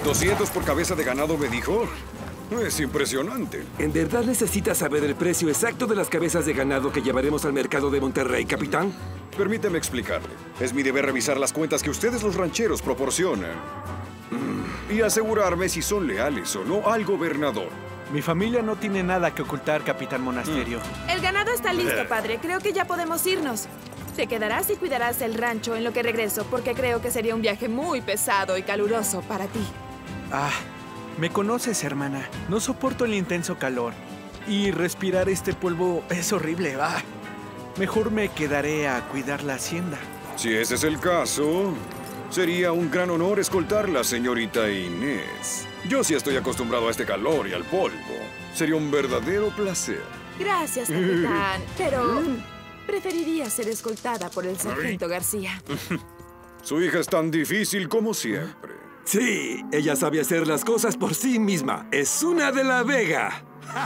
¿200 por cabeza de ganado me dijo? Es impresionante. ¿En verdad necesita saber el precio exacto de las cabezas de ganado que llevaremos al mercado de Monterrey, capitán? Permíteme explicarle. Es mi deber revisar las cuentas que ustedes los rancheros proporcionan. Y asegurarme si son leales o no al gobernador. Mi familia no tiene nada que ocultar, capitán Monasterio. El ganado está listo, padre. Creo que ya podemos irnos. Te quedarás y cuidarás el rancho en lo que regreso, porque creo que sería un viaje muy pesado y caluroso para ti. Me conoces, hermana. No soporto el intenso calor. Y respirar este polvo es horrible. Mejor me quedaré a cuidar la hacienda. Si ese es el caso, sería un gran honor escoltarla, señorita Inés. Yo sí estoy acostumbrado a este calor y al polvo. Sería un verdadero placer. Gracias, capitán. Pero preferiría ser escoltada por el sargento García. Su hija es tan difícil como siempre. Sí, ella sabe hacer las cosas por sí misma. Es una de la Vega.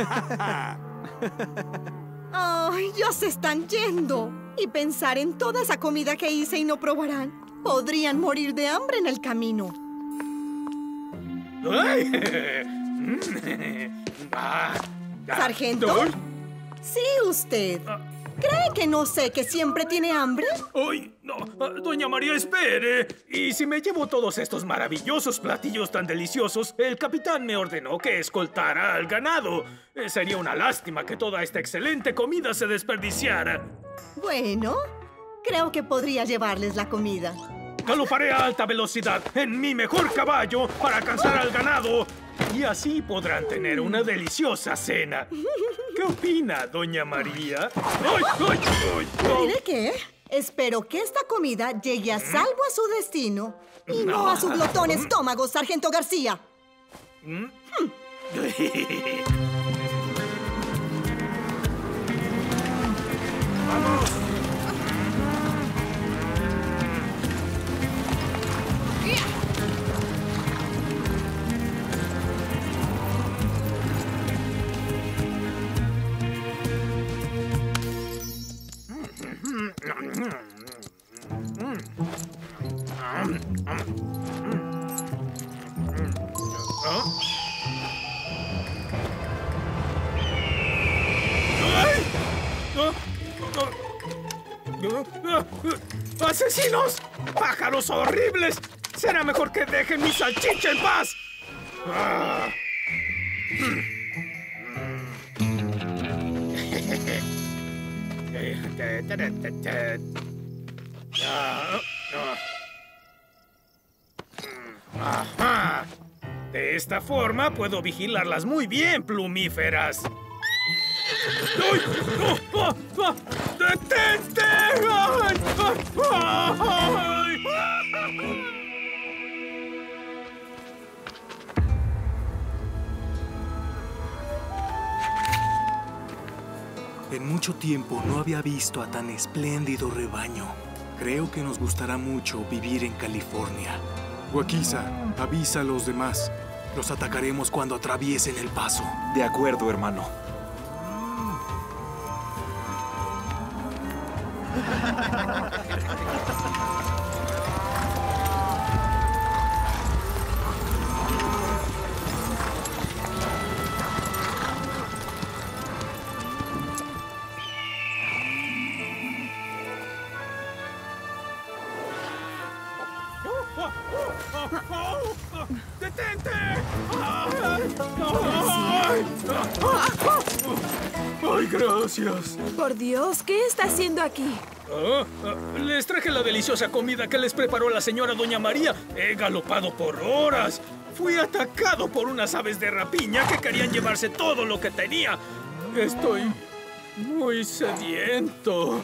¡Ay, ya se están yendo! Y pensar en toda esa comida que hice y no probarán. Podrían morir de hambre en el camino. ¿Sargento? Sí, usted. ¿Cree que no sé que siempre tiene hambre? ¡Ay, no! Doña María, espere. Y si me llevo todos estos maravillosos platillos tan deliciosos, el capitán me ordenó que escoltara al ganado. Sería una lástima que toda esta excelente comida se desperdiciara. Bueno, creo que podría llevarles la comida. Galoparé a alta velocidad en mi mejor caballo para alcanzar al ganado. Y así podrán tener una deliciosa cena. ¿Qué opina, doña María? ¡Ay, ay, ay! ¿Mire qué? Espero que esta comida llegue a salvo a su destino y no a su glotón estómago, sargento García. ¡Vamos! ¡Asesinos! ¡Pájaros horribles! Será mejor que dejen mi salchicha en paz. ¡Ajá! De esta forma puedo vigilarlas muy bien, plumíferas. ¡Ay! ¡Oh! ¡Oh! ¡Detente! ¡Ay! ¡Ay! En mucho tiempo no había visto a tan espléndido rebaño. Creo que nos gustará mucho vivir en California. Guaquiza, avisa a los demás. Los atacaremos cuando atraviesen el paso. De acuerdo, hermano. ¡Detente! ¡Ay, gracias! Por Dios, ¿qué está haciendo aquí? Les traje la deliciosa comida que les preparó la señora Doña María. He galopado por horas. Fui atacado por unas aves de rapiña que querían llevarse todo lo que tenía. Estoy muy sediento.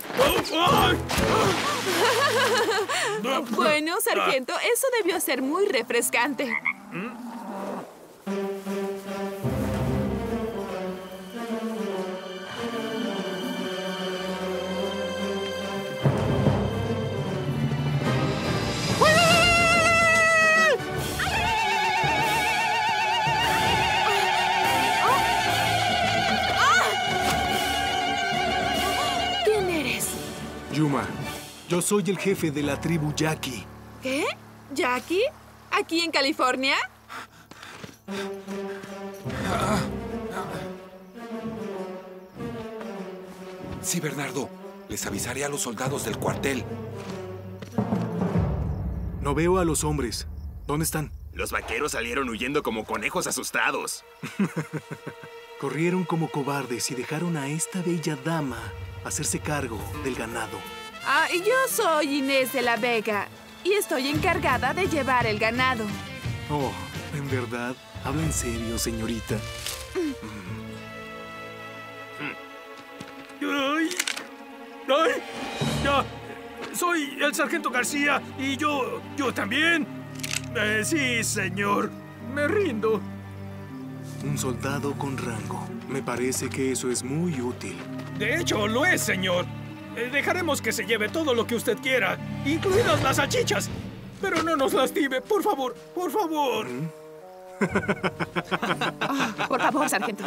Bueno, sargento, eso debió ser muy refrescante. ¿Quién eres? Yuma, yo soy el jefe de la tribu Yaqui. ¿Qué? ¿Jackie? ¿Aquí en California? Sí, Bernardo. Les avisaré a los soldados del cuartel. No veo a los hombres. ¿Dónde están? Los vaqueros salieron huyendo como conejos asustados. Corrieron como cobardes y dejaron a esta bella dama hacerse cargo del ganado. Yo soy Inés de la Vega y estoy encargada de llevar el ganado. Oh, ¿en verdad? ¿Habla en serio, señorita? ¡Ay! ¡Ay! ¡Ya! Soy el sargento García y yo también. Sí, señor. Me rindo. Un soldado con rango. Me parece que eso es muy útil. De hecho, lo es, señor. Dejaremos que se lleve todo lo que usted quiera, incluidas las salchichas. Pero no nos lastime, por favor, por favor. Por favor, sargento.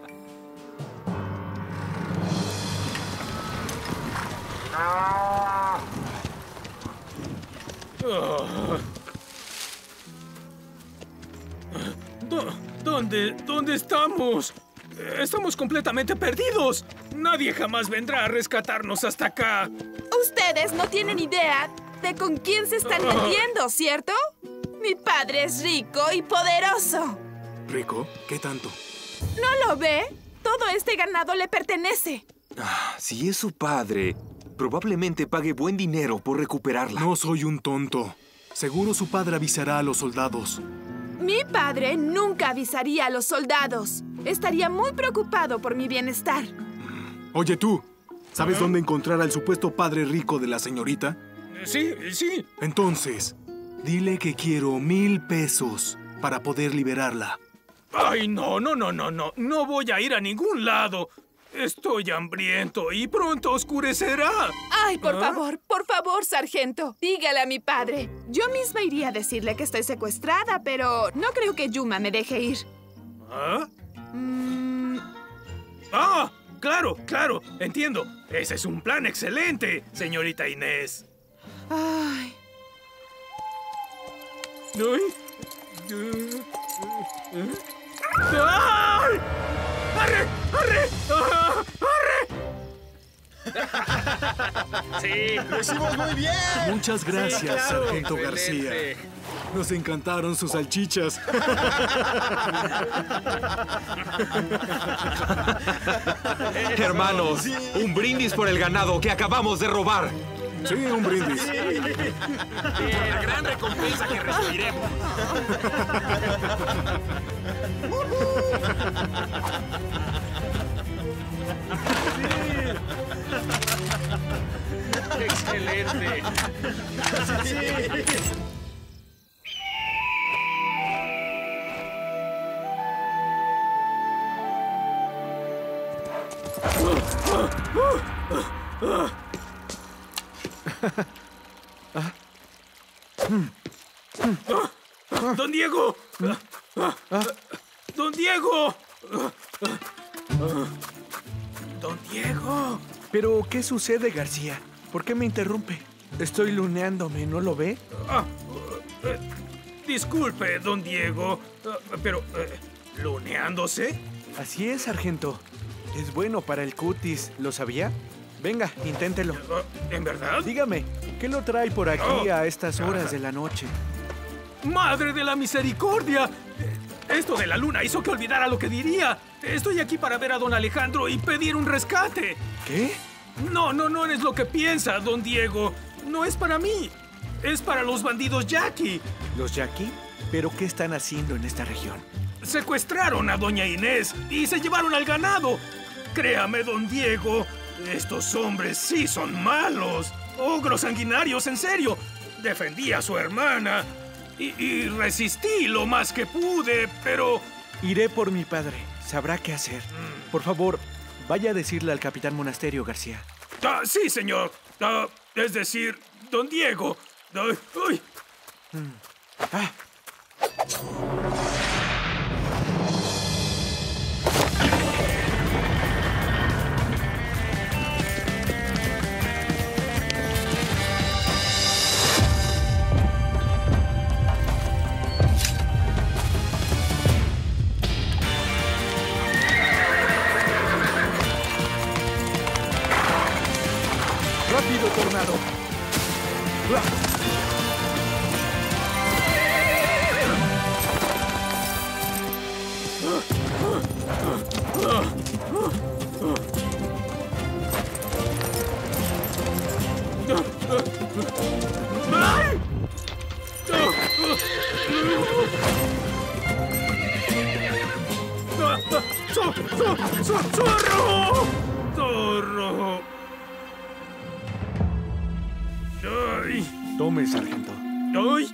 ¿Dónde estamos? Estamos completamente perdidos. Nadie jamás vendrá a rescatarnos hasta acá. Ustedes no tienen idea de con quién se están metiendo, ¿cierto? Mi padre es rico y poderoso. ¿Rico? ¿Qué tanto? ¿No lo ve? Todo este ganado le pertenece. Si es su padre, probablemente pague buen dinero por recuperarla. No soy un tonto. Seguro su padre avisará a los soldados. Mi padre nunca avisaría a los soldados. Estaría muy preocupado por mi bienestar. Oye, tú, ¿sabes dónde encontrar al supuesto padre rico de la señorita? Sí. Entonces, dile que quiero 1000 pesos para poder liberarla. Ay, no. No voy a ir a ningún lado. Estoy hambriento y pronto oscurecerá. Ay, por favor, sargento. Dígale a mi padre. Yo misma iría a decirle que estoy secuestrada, pero no creo que Yuma me deje ir. Claro. Entiendo. Ese es un plan excelente, señorita Inés. Ay. ¡Ay! ¡Arre! Sí, lo hicimos muy bien. Muchas gracias, Sí, claro. sargento Excelente. García. Nos encantaron sus salchichas. Hermanos, un brindis por el ganado que acabamos de robar. Sí, un brindis. Por la gran recompensa que recibiremos. Excelente. ¡Don Diego! ¡Don Diego! ¡Don Diego! ¿Pero qué sucede, García? ¿Por qué me interrumpe? Estoy luneándome, ¿no lo ve? Disculpe, don Diego, pero... ¿luneándose? Así es, sargento. Es bueno para el cutis, ¿lo sabía? Venga, inténtelo. ¿En verdad? Dígame, ¿qué lo trae por aquí a estas horas de la noche? ¡Madre de la misericordia! Esto de la luna hizo que olvidara lo que diría. Estoy aquí para ver a don Alejandro y pedir un rescate. ¿Qué? No es lo que piensa, don Diego. No es para mí. Es para los bandidos Jackie. ¿Los Jackie? ¿Pero qué están haciendo en esta región? Secuestraron a doña Inés y se llevaron al ganado. Créame, don Diego, estos hombres sí son malos. Ogros sanguinarios, en serio. Defendí a su hermana y resistí lo más que pude, pero... Iré por mi padre. Sabrá qué hacer. Por favor, vaya a decirle al capitán Monasterio, García. Sí, señor. Es decir, don Diego. ¡Uy! ¡Rápido, Tornado! ¡Zorro! ¡Zorro! ¡Ay! Tome, sargento. ¡Ay!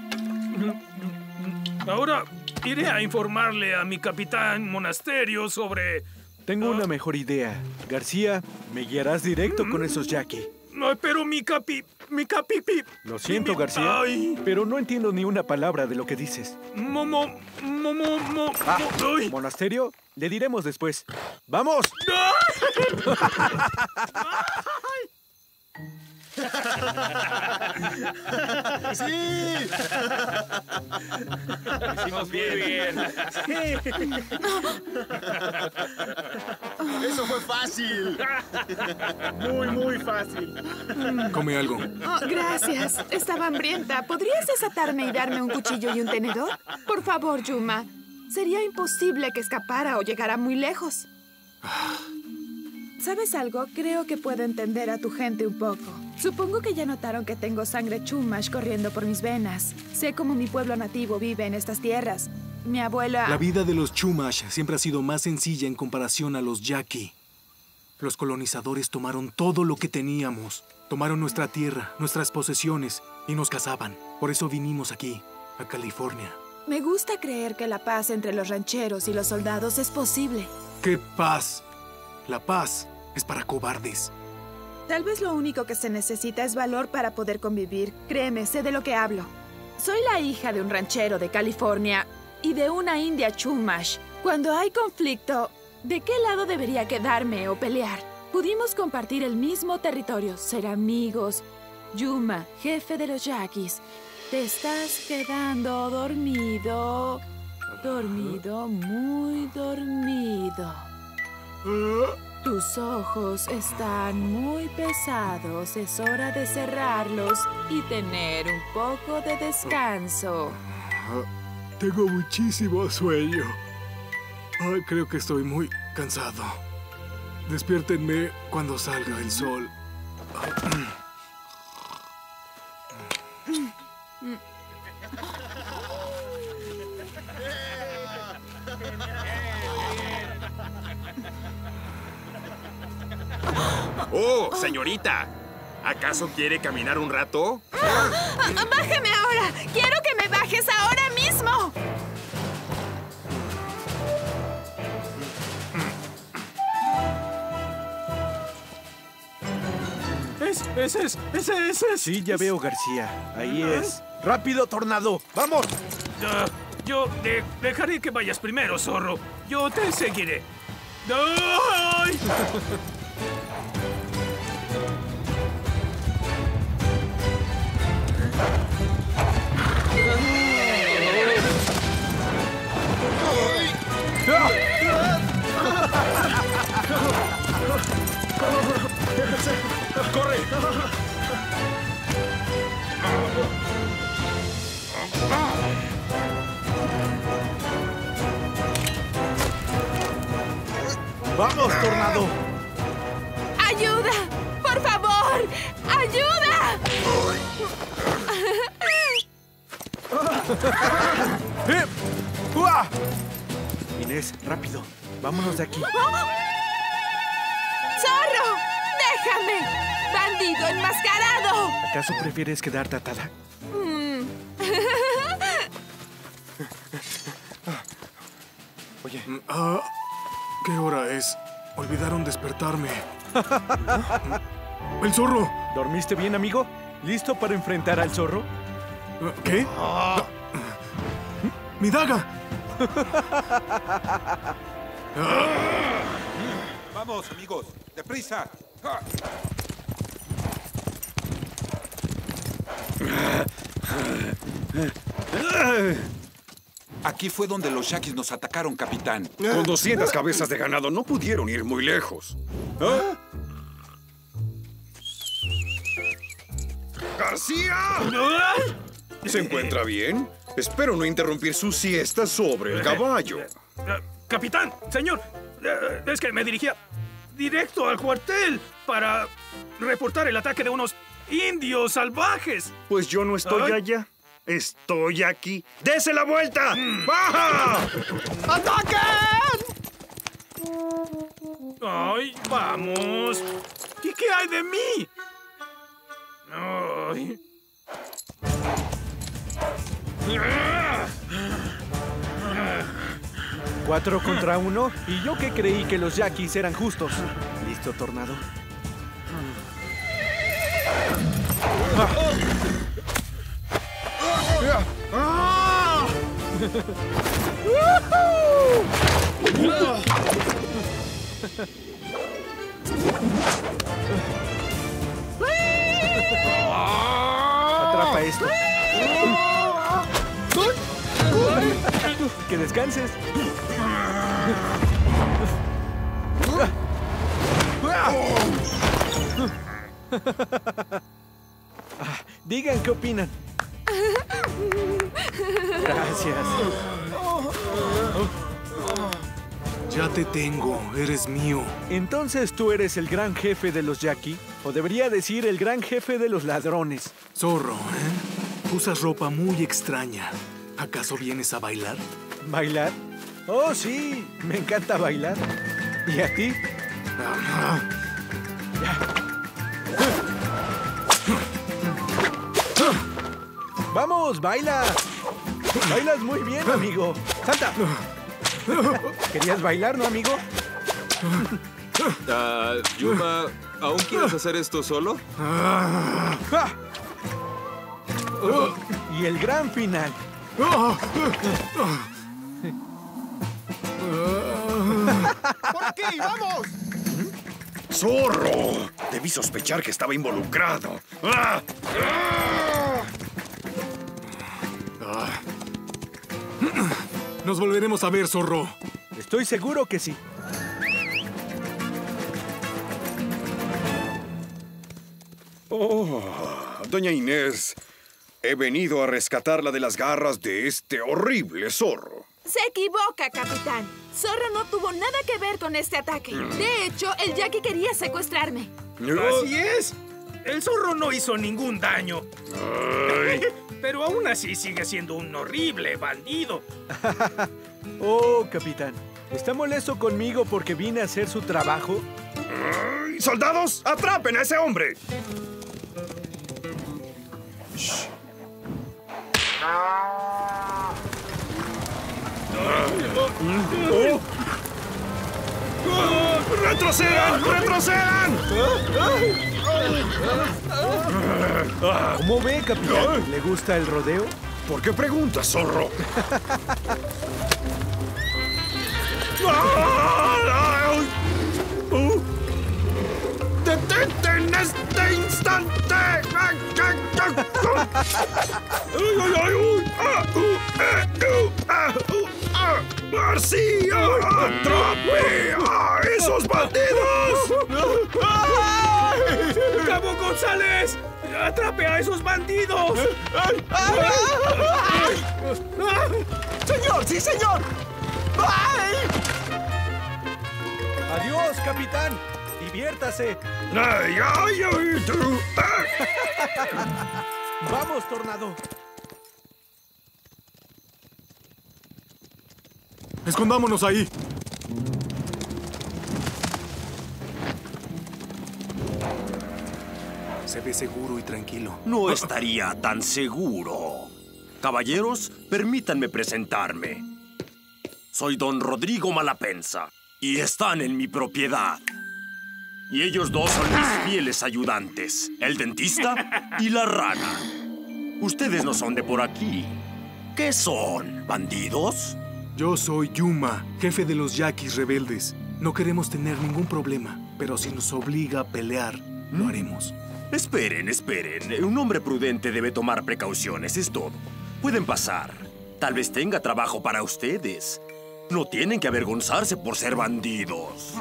Ahora iré a informarle a mi capitán Monasterio sobre... Tengo una mejor idea. García, me guiarás directo con esos Jackie. Ay, pero mi capi... Lo siento, García, Ay. pero no entiendo ni una palabra de lo que dices. Ay. ¿Monasterio? Le diremos después. ¡Vamos! ¡Sí! Lo hicimos bien. Eso fue fácil. Muy fácil. Come algo. Oh, gracias. Estaba hambrienta. ¿Podrías desatarme y darme un cuchillo y un tenedor? Por favor, Yuma. Sería imposible que escapara o llegara muy lejos. ¿Sabes algo? Creo que puedo entender a tu gente un poco. Supongo que ya notaron que tengo sangre chumash corriendo por mis venas. Sé cómo mi pueblo nativo vive en estas tierras. Mi abuela... La vida de los Chumash siempre ha sido más sencilla en comparación a los Yaqui. Los colonizadores tomaron todo lo que teníamos. Tomaron nuestra tierra, nuestras posesiones y nos cazaban. Por eso vinimos aquí, a California. Me gusta creer que la paz entre los rancheros y los soldados es posible. ¡Qué paz! La paz es para cobardes. Tal vez lo único que se necesita es valor para poder convivir. Créeme, sé de lo que hablo. Soy la hija de un ranchero de California y de una india Chumash. Cuando hay conflicto, ¿de qué lado debería quedarme o pelear? Pudimos compartir el mismo territorio, ser amigos. Yuma, jefe de los Yaquis, te estás quedando dormido. Dormido, muy dormido. Tus ojos están muy pesados. Es hora de cerrarlos y tener un poco de descanso. Tengo muchísimo sueño. Creo que estoy muy cansado. Despiértenme cuando salga el sol. ¡Oh, señorita! ¿Acaso quiere caminar un rato? ¡Bájeme ahora! ¡Quiero que me bajes ahora mismo! Ese es. Sí, ya veo, García. Ahí es. ¡Rápido, Tornado! ¡Vamos! Yo dejaré que vayas primero, zorro. Yo te seguiré. ¡Ay! ¡Corre! ¡Vamos, Tornado! ¡Ayuda! ¡Por favor! ¡Ayuda! ¡Uah! Inés, rápido. Vámonos de aquí. ¡Zorro! ¡Déjame! ¡Bandido enmascarado! ¿Acaso prefieres quedarte atada? Oye. ¿Qué hora es? Olvidaron despertarme. ¡El zorro! ¿Dormiste bien, amigo? ¿Listo para enfrentar al zorro? ¿Qué? ¡Mi daga! Vamos, amigos, deprisa. Aquí fue donde los Yaquis nos atacaron, capitán. Con 200 cabezas de ganado no pudieron ir muy lejos. ¡García! ¿Se encuentra bien? Espero no interrumpir su siesta sobre el caballo. Capitán, señor, es que me dirigía directo al cuartel para reportar el ataque de unos indios salvajes. Pues yo no estoy allá. Estoy aquí. ¡Dese la vuelta! ¡Baja! ¡Ataquen! ¡Ay, vamos! ¿Y qué hay de mí? ¡Ay! 4 contra 1, y yo que creí que los yaquis eran justos. ¿Listo, Tornado? Atrapa esto. Que descanses. Digan qué opinan. Gracias. Ya te tengo, eres mío. Entonces tú eres el gran jefe de los yaqui, o debería decir el gran jefe de los ladrones. Zorro, ¿eh? Usas ropa muy extraña. ¿Acaso vienes a bailar? ¿Bailar? Oh, sí, me encanta bailar. ¿Y a ti? ¡Vamos, baila! Bailas muy bien, amigo. ¡Salta! ¿Querías bailar, no, amigo? Yuma, ¿aún quieres hacer esto solo? Y el gran final. ¡Por aquí! ¡Vamos! ¡Zorro! Debí sospechar que estaba involucrado. ¡Ah! Nos volveremos a ver, Zorro. Estoy seguro que sí. Oh, doña Inés, he venido a rescatarla de las garras de este horrible zorro. Se equivoca, capitán. Zorro no tuvo nada que ver con este ataque. De hecho, el yaqui quería secuestrarme. ¡Así es! El zorro no hizo ningún daño. Pero aún así sigue siendo un horrible bandido. Oh, capitán. ¿Está molesto conmigo porque vine a hacer su trabajo? ¡Soldados, atrapen a ese hombre! ¡Retrocedan! ¡Retrocedan! ¿Cómo ve, capitán? ¿Le gusta el rodeo? ¿Por qué preguntas, zorro? ¡Detente en este instante! ¡García! ¡Atrape a esos bandidos! ¡Cabo González! ¡Atrape a esos bandidos! ¡Señor! ¡Sí, señor! ¡Ay! ¡Adiós, capitán! ¡Diviértase! ¡Ay, ay, ay! Tú! ¡Vamos, Tornado! Escondámonos ahí. Se ve seguro y tranquilo. No estaría tan seguro. Caballeros, permítanme presentarme. Soy don Rodrigo Malapensa y están en mi propiedad. Y ellos dos son mis fieles ayudantes, el dentista y la rana. Ustedes no son de por aquí. ¿Qué son? ¿Bandidos? Yo soy Yuma, jefe de los yaquis rebeldes. No queremos tener ningún problema, pero si nos obliga a pelear, lo haremos. Esperen, esperen. Un hombre prudente debe tomar precauciones, es todo. Pueden pasar. Tal vez tenga trabajo para ustedes. No tienen que avergonzarse por ser bandidos.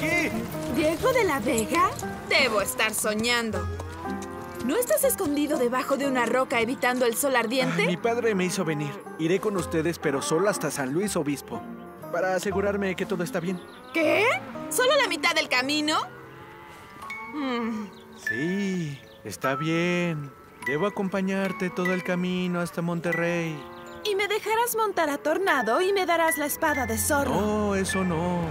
aquí! ¿Diego de la Vega? Debo estar soñando. ¿No estás escondido debajo de una roca evitando el sol ardiente? Mi padre me hizo venir. Iré con ustedes, pero solo hasta San Luis Obispo, para asegurarme que todo está bien. ¿Qué? ¿Solo la mitad del camino? Sí, está bien. Debo acompañarte todo el camino hasta Monterrey. Y me dejarás montar a Tornado y me darás la espada de zorro. No, eso no.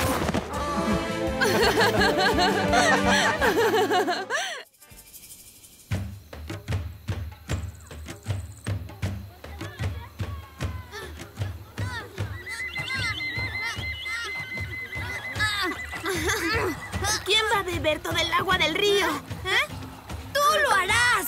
¿Quién va a beber todo el agua del río? ¿Eh? ¡Tú lo harás!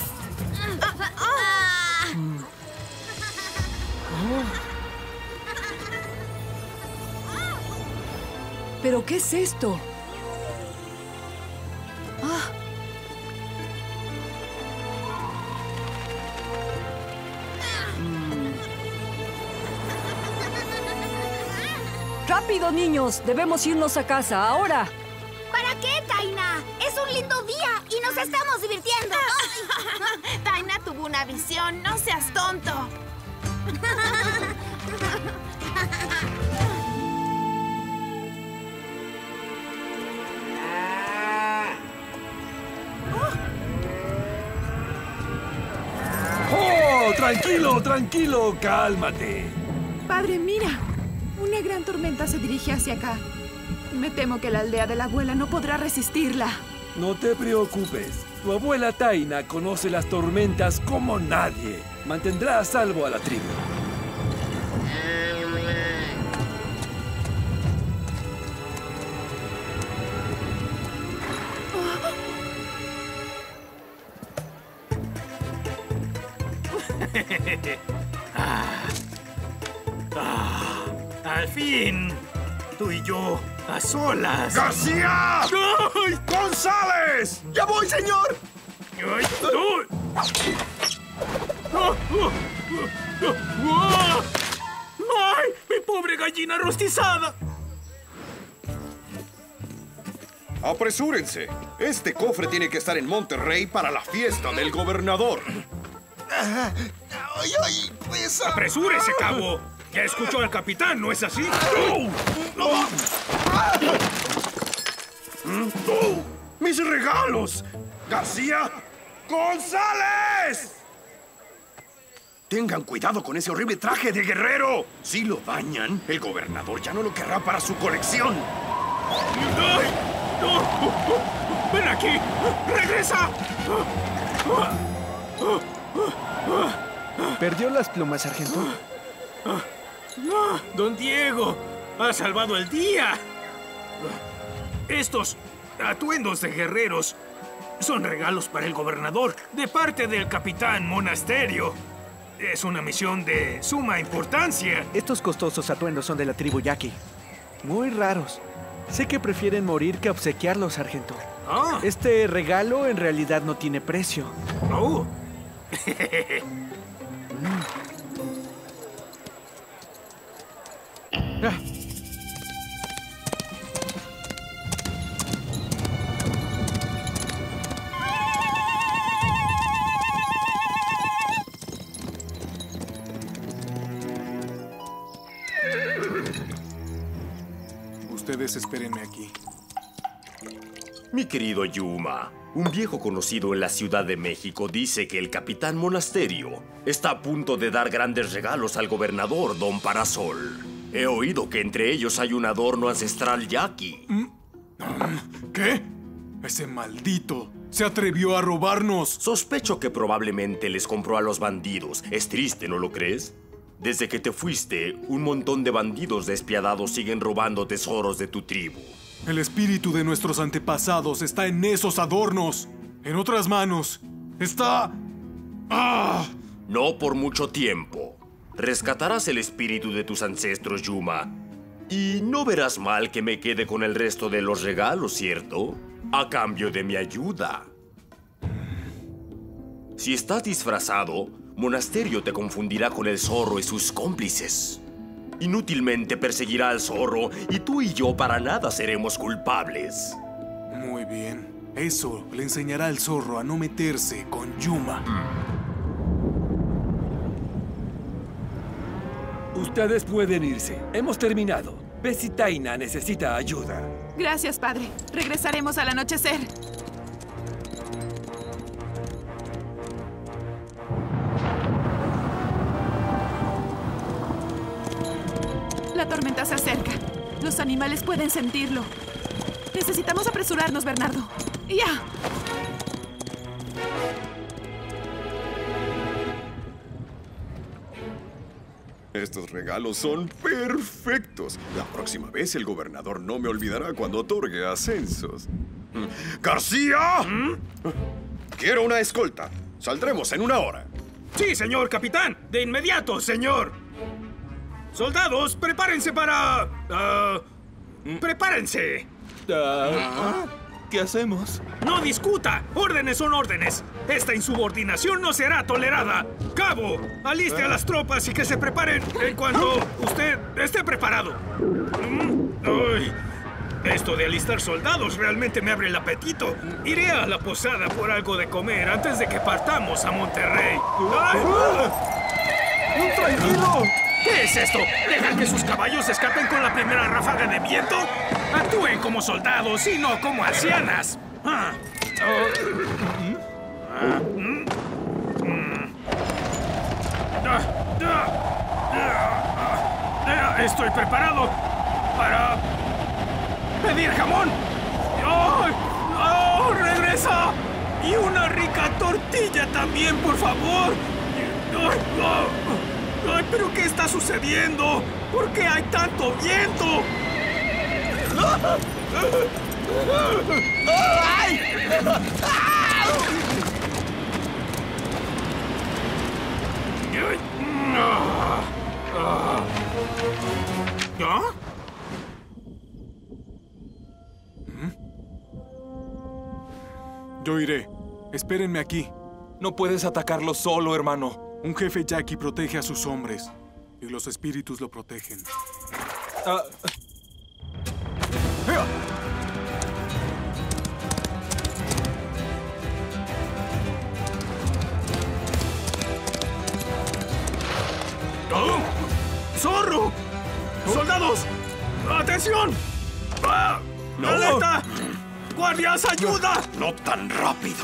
¿Pero qué es esto? ¡Rápido, niños! Debemos irnos a casa, ahora. ¿Para qué, Taina? Es un lindo día y nos estamos divirtiendo. Taina tuvo una visión, no seas tonto. ¡Oh! Tranquilo, tranquilo, cálmate. Padre, mira. Una gran tormenta se dirige hacia acá. Me temo que la aldea de la abuela no podrá resistirla. No te preocupes. Tu abuela Taina conoce las tormentas como nadie. Mantendrá a salvo a la tribu. ¡Al fin! Tú y yo, a solas. ¡García! ¡Ay! ¡González! ¡Ya voy, señor! ¡Ay! ¡Ay! ¡Mi pobre gallina rostizada! Apresúrense. Este cofre tiene que estar en Monterrey para la fiesta del gobernador. ¡Ay, ay! ¡Pesa! ¡Apresúrese, cabo! Ya escuchó al capitán, ¿no es así? ¡Mis regalos! ¡García! ¡González! Tengan cuidado con ese horrible traje de guerrero. Si lo dañan, el gobernador ya no lo querrá para su colección. ¡Ay! ¡No! ¡Ven aquí! ¡Regresa! ¿Perdió las plumas, sargento? ¡Don Diego! ¡Ha salvado el día! Estos atuendos de guerreros son regalos para el gobernador de parte del capitán Monasterio. Es una misión de suma importancia. Estos costosos atuendos son de la tribu Yaqui. Muy raros. Sé que prefieren morir que obsequiarlos, sargento. Ah. Este regalo en realidad no tiene precio. Oh. Ustedes espérenme aquí. Mi querido Yuma, un viejo conocido en la Ciudad de México dice que el capitán Monasterio está a punto de dar grandes regalos al gobernador Don Parasol. He oído que entre ellos hay un adorno ancestral yaqui. ¿Qué? Ese maldito se atrevió a robarnos. Sospecho que probablemente les compró a los bandidos. Es triste, ¿no lo crees? Desde que te fuiste, un montón de bandidos despiadados siguen robando tesoros de tu tribu. El espíritu de nuestros antepasados está en esos adornos. En otras manos, está... ¡Ah! No por mucho tiempo. Rescatarás el espíritu de tus ancestros, Yuma. Y no verás mal que me quede con el resto de los regalos, ¿cierto? A cambio de mi ayuda. Si estás disfrazado, Monasterio te confundirá con el zorro y sus cómplices. inútilmente perseguirá al zorro y tú y yo para nada seremos culpables. Muy bien. Eso le enseñará al zorro a no meterse con Yuma. Ustedes pueden irse. Hemos terminado. Ve si Taina necesita ayuda. Gracias, padre. Regresaremos al anochecer. La tormenta se acerca. Los animales pueden sentirlo. Necesitamos apresurarnos, Bernardo. ¡Ya! Estos regalos son perfectos. La próxima vez el gobernador no me olvidará cuando otorgue ascensos. ¡García! Quiero una escolta. Saldremos en 1 hora. Sí, señor capitán. De inmediato, señor. Soldados, prepárense para... ¡prepárense! ¿Qué hacemos? ¡No discuta! ¡Órdenes son órdenes! Esta insubordinación no será tolerada. ¡Cabo! Aliste a las tropas y que se preparen en cuanto usted esté preparado. ¡Ay! Esto de alistar soldados realmente me abre el apetito. Iré a la posada por algo de comer antes de que partamos a Monterrey. ¡Tranquilo! ¿Qué es esto? ¿Dejan que sus caballos escapen con la primera ráfaga de viento? Actúen como soldados y no como ancianas. Estoy preparado para pedir jamón. ¡Oh, regresa! Y una rica tortilla también, por favor. ¡Ay, pero qué está sucediendo! ¿Por qué hay tanto viento? ¡Ay! ¿Ya? Yo iré. Espérenme aquí. No puedes atacarlo solo, hermano. Un jefe yaqui protege a sus hombres. Y los espíritus lo protegen. ¡Zorro! ¡Soldados! ¡Atención! ¡Alerta! ¡Guardias, ayuda! ¡No tan rápido!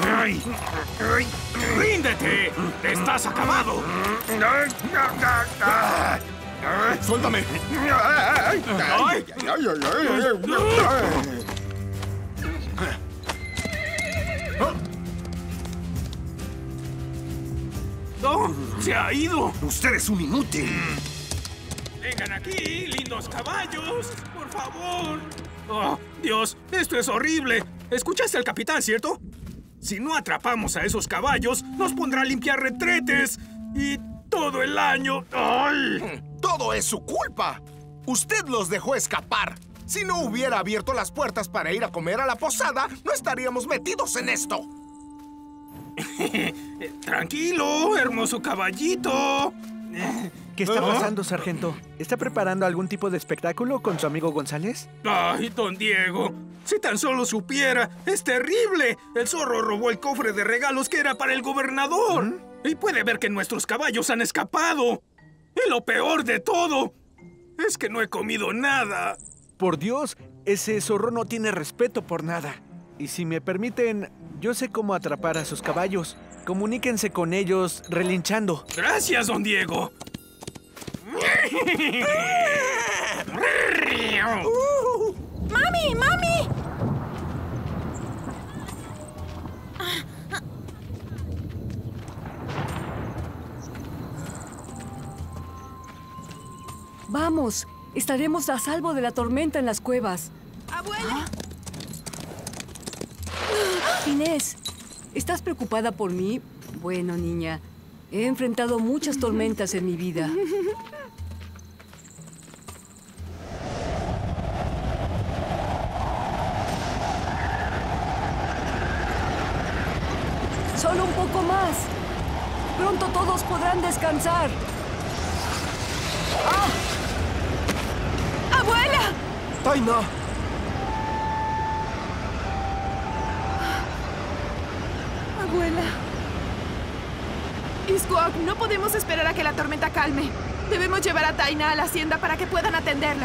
¡Ríndete! ¡Estás acabado! ¡Suéltame! ¡No! ¡Se ha ido! ¡Usted es un inútil! ¡Vengan aquí, lindos caballos! ¡Por favor! ¡Oh, Dios! ¡Esto es horrible! ¿Escuchaste al capitán, cierto? Si no atrapamos a esos caballos, nos pondrá a limpiar retretes. Y todo el año... ¡Ay! ¡Todo es su culpa! Usted los dejó escapar. Si no hubiera abierto las puertas para ir a comer a la posada, no estaríamos metidos en esto. Tranquilo, hermoso caballito. ¿Qué está pasando, sargento? ¿Está preparando algún tipo de espectáculo con su amigo González? ¡Ay, don Diego! Si tan solo supiera, ¡es terrible! El zorro robó el cofre de regalos que era para el gobernador. Y puede ver que nuestros caballos han escapado. Y lo peor de todo es que no he comido nada. Por Dios, ese zorro no tiene respeto por nada. Y si me permiten, yo sé cómo atrapar a sus caballos. Comuníquense con ellos relinchando. Gracias, don Diego. ¡Mami! ¡Mami! Vamos, estaremos a salvo de la tormenta en las cuevas. ¡Abuela! Inés, ¿estás preocupada por mí? Bueno, niña, he enfrentado muchas tormentas en mi vida. Solo un poco más. Pronto todos podrán descansar. ¡Ah! ¡Taina! Abuela. Isquak, no podemos esperar a que la tormenta calme. Debemos llevar a Taina a la hacienda para que puedan atenderla.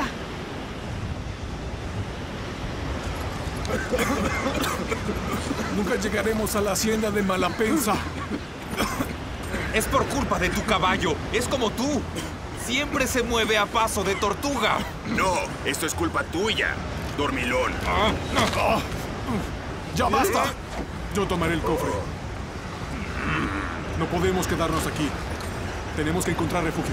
Nunca llegaremos a la hacienda de Malapensa. Es por culpa de tu caballo. Es como tú. Siempre se mueve a paso de tortuga. No, esto es culpa tuya, dormilón. ¡Ya basta! Yo tomaré el cofre. No podemos quedarnos aquí. Tenemos que encontrar refugio.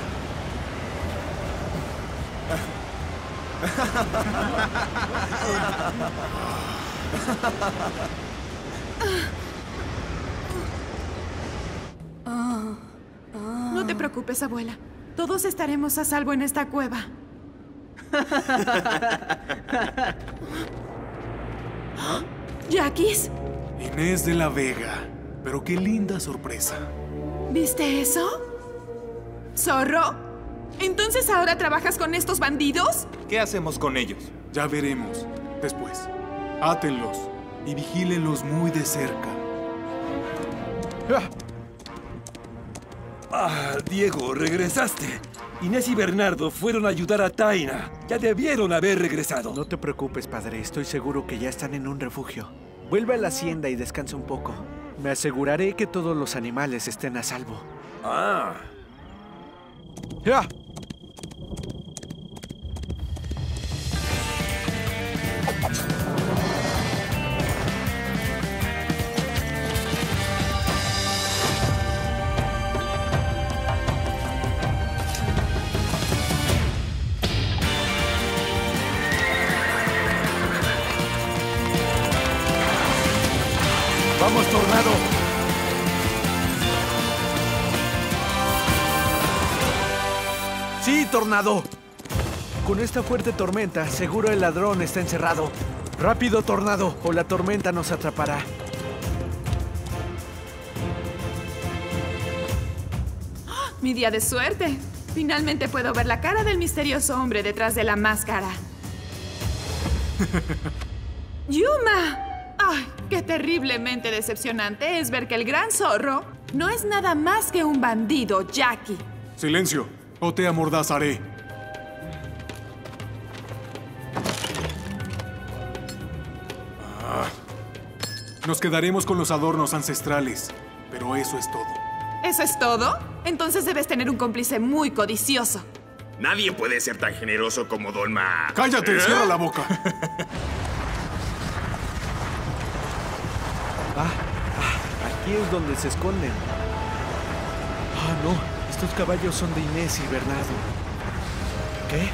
No te preocupes, abuela. Todos estaremos a salvo en esta cueva. ¿Yaquis? Inés de la Vega. Pero qué linda sorpresa. ¿Viste eso? ¿Zorro? ¿Entonces ahora trabajas con estos bandidos? ¿Qué hacemos con ellos? Ya veremos. Después. Átenlos y vigílenlos muy de cerca. Diego, regresaste. Inés y Bernardo fueron a ayudar a Taina. Ya debieron haber regresado. No te preocupes, padre. Estoy seguro que ya están en un refugio. Vuelve a la hacienda y descansa un poco. Me aseguraré que todos los animales estén a salvo. ¡Ya! ¡Vamos, Tornado! ¡Sí, Tornado! Con esta fuerte tormenta, seguro el ladrón está encerrado. ¡Rápido, Tornado! O la tormenta nos atrapará. Mi día de suerte. Finalmente puedo ver la cara del misterioso hombre detrás de la máscara. ¡Yuma! ¡Ay, qué terriblemente decepcionante es ver que el gran zorro no es nada más que un bandido, Jackie! ¡Silencio! O te amordazaré. Nos quedaremos con los adornos ancestrales, pero eso es todo. ¿Eso es todo? Entonces debes tener un cómplice muy codicioso. Nadie puede ser tan generoso como Dolma. ¡Cállate! ¡Cierra la boca! Aquí es donde se esconden. No. Estos caballos son de Inés y Bernardo. ¿Qué?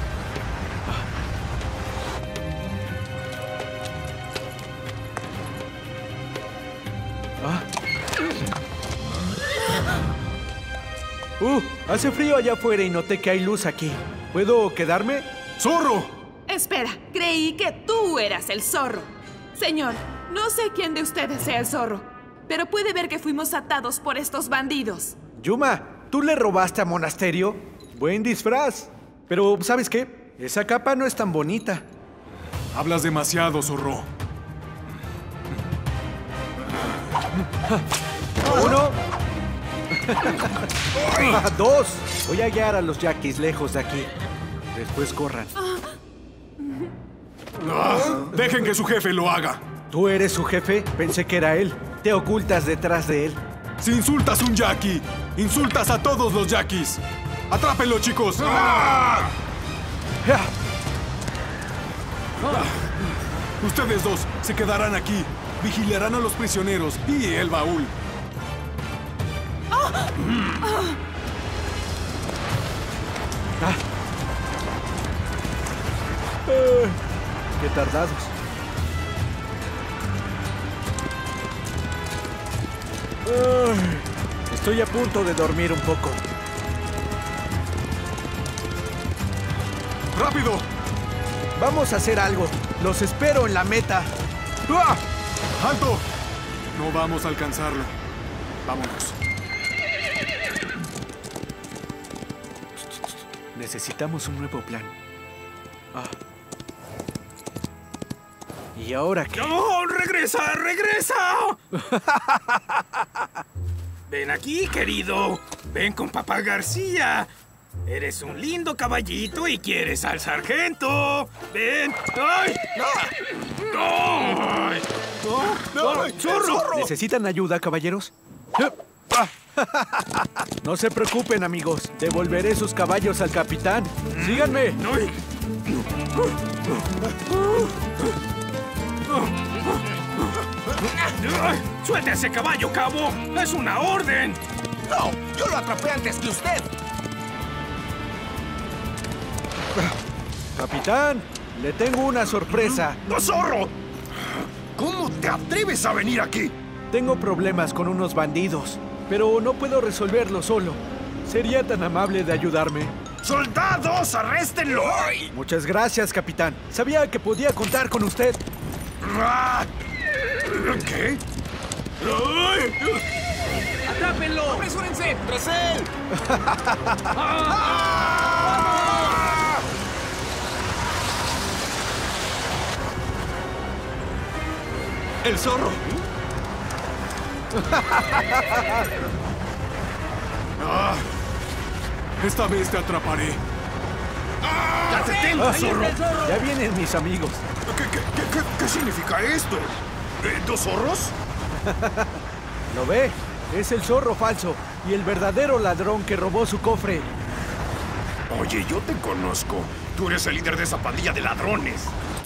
Hace frío allá afuera y noté que hay luz aquí. ¿Puedo quedarme? ¡Zorro! Espera, creí que tú eras el zorro. Señor, no sé quién de ustedes sea el zorro, pero puede ver que fuimos atados por estos bandidos. Yuma, ¿tú le robaste a Monasterio? Buen disfraz. Pero, ¿sabes qué? Esa capa no es tan bonita. Hablas demasiado, zorro. 1. 2. Voy a guiar a los yaquis lejos de aquí. Después corran. Dejen que su jefe lo haga. ¿Tú eres su jefe? Pensé que era él. Te ocultas detrás de él. Si insultas a un yaqui, insultas a todos los yaquis. ¡Atrápenlo, chicos! Ustedes dos se quedarán aquí. Vigilarán a los prisioneros y el baúl. ¡Qué tardados! Estoy a punto de dormir un poco. ¡Rápido! Vamos a hacer algo. Los espero en la meta. ¡Alto! No vamos a alcanzarlo. Vámonos. Necesitamos un nuevo plan. ¿Y ahora qué? ¡No! ¡Regresa! ¡Regresa! Ven aquí, querido. Ven con Papá García. Eres un lindo caballito y quieres al sargento. ¡Ven! ¡Ay! ¡Ay! ¡Zorro! ¿Necesitan ayuda, caballeros? No se preocupen, amigos. Devolveré sus caballos al capitán. ¡Síganme! ¡Suelte a ese caballo, cabo! ¡Es una orden! ¡No! ¡Yo lo atrapé antes que usted! Capitán, le tengo una sorpresa. ¡No, zorro! ¿Cómo te atreves a venir aquí? Tengo problemas con unos bandidos, pero no puedo resolverlo solo. ¿Sería tan amable de ayudarme? ¡Soldados, arréstenlo! Muchas gracias, capitán. Sabía que podía contar con usted. ¿Qué? ¡Atrápenlo! ¡Apresúrense! ¡Tras él! ¡El zorro! Esta vez te atraparé. ¡Ya detente, zorro! Ya vienen mis amigos. ¿Qué significa esto? ¿Dos zorros? ¿Lo ve? Es el zorro falso y el verdadero ladrón que robó su cofre. Oye, yo te conozco. Tú eres el líder de esa pandilla de ladrones.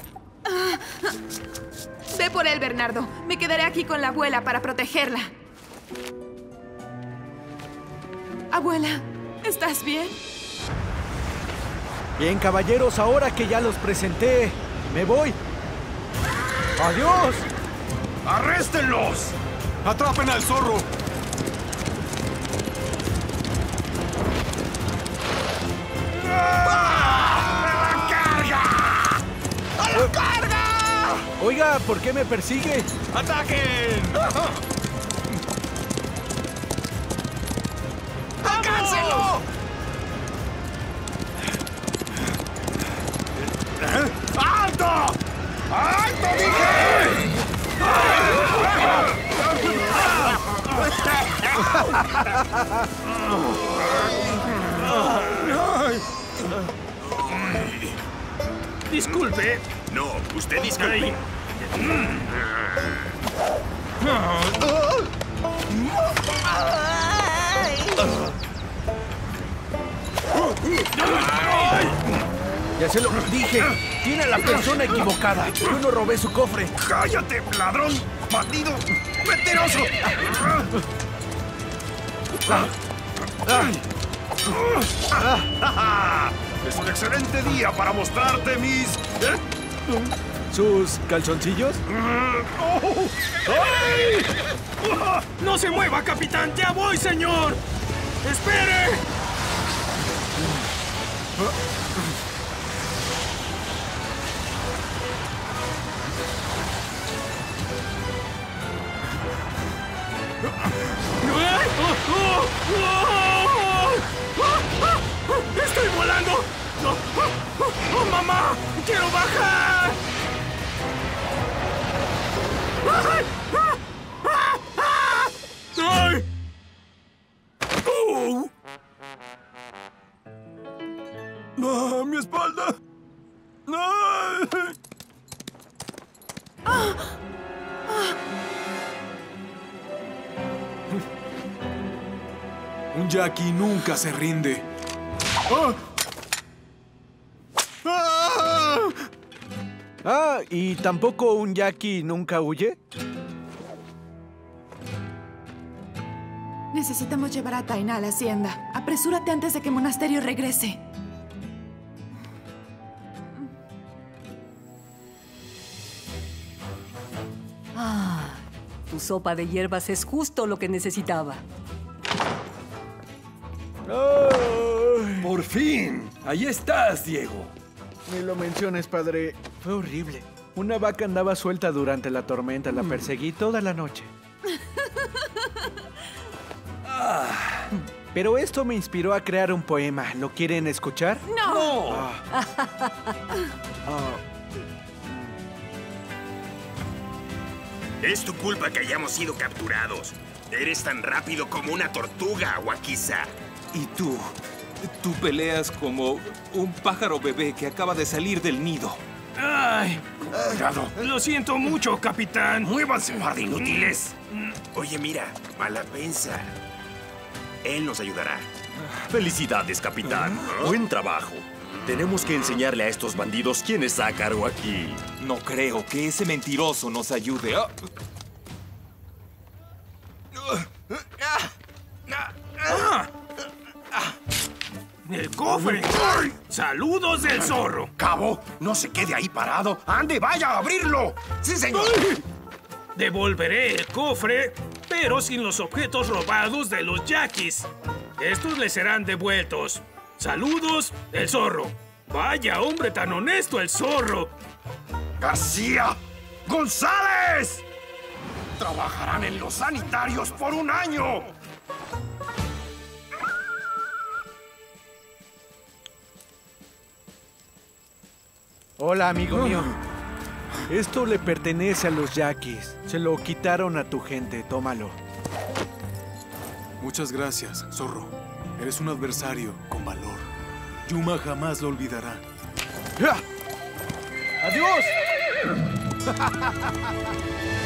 Ve por él, Bernardo. Me quedaré aquí con la abuela para protegerla. Abuela, ¿estás bien? Bien, caballeros, ahora que ya los presenté, me voy. ¡Adiós! ¡Arréstenlos! ¡Atrapen al zorro! ¡A la carga! ¡A la carga! Oiga, ¿por qué me persigue? ¡Ataquen! ¡Alcáncelo! ¡Alto! ¡Alto, dije! Disculpe. No, usted disculpe. Ya se lo dije. Tiene a la persona equivocada. Yo no robé su cofre. ¡Cállate, ladrón! ¡Bandido! ¡Mentiroso! Es un excelente día para mostrarte mis... ¿Sus calzoncillos? ¡No se mueva, capitán! ¡Ya voy, señor! ¡Espere! ¡Estoy volando! ¡Oh, mamá! ¡Quiero bajar! ¡Ay! ¡Ah, mi espalda! ¡Ay! Un Jackie nunca se rinde. ¿Y tampoco un Jackie nunca huye? Necesitamos llevar a Taina a la hacienda. Apresúrate antes de que Monasterio regrese. Tu sopa de hierbas es justo lo que necesitaba. ¡Por fin! ¡Ahí estás, Diego! Ni lo menciones, padre. Fue horrible. Una vaca andaba suelta durante la tormenta. La perseguí toda la noche. Pero esto me inspiró a crear un poema. ¿Lo quieren escuchar? ¡No! Es tu culpa que hayamos sido capturados. Eres tan rápido como una tortuga, Wakiza. Y tú peleas como un pájaro bebé que acaba de salir del nido. ¡Ay! Cuidado. Lo siento mucho, capitán. ¡Muévanse, par de inútiles! Oye, mira, Malapensa. Él nos ayudará. Felicidades, capitán. Buen trabajo. Tenemos que enseñarle a estos bandidos quién está a cargo aquí. No creo que ese mentiroso nos ayude. ¡El cofre! ¡Saludos del zorro! Cabo, no se quede ahí parado. ¡Ande, vaya a abrirlo! ¡Sí, señor! Devolveré el cofre, pero sin los objetos robados de los yaquis. Estos les serán devueltos. Saludos, el zorro. Vaya hombre tan honesto, el zorro. ¡García! ¡González! Trabajarán en los sanitarios por 1 año. Hola, amigo mío. Esto le pertenece a los yaquis. Se lo quitaron a tu gente. Tómalo. Muchas gracias, zorro. Eres un adversario con valor. Yuma jamás lo olvidará. ¡Adiós!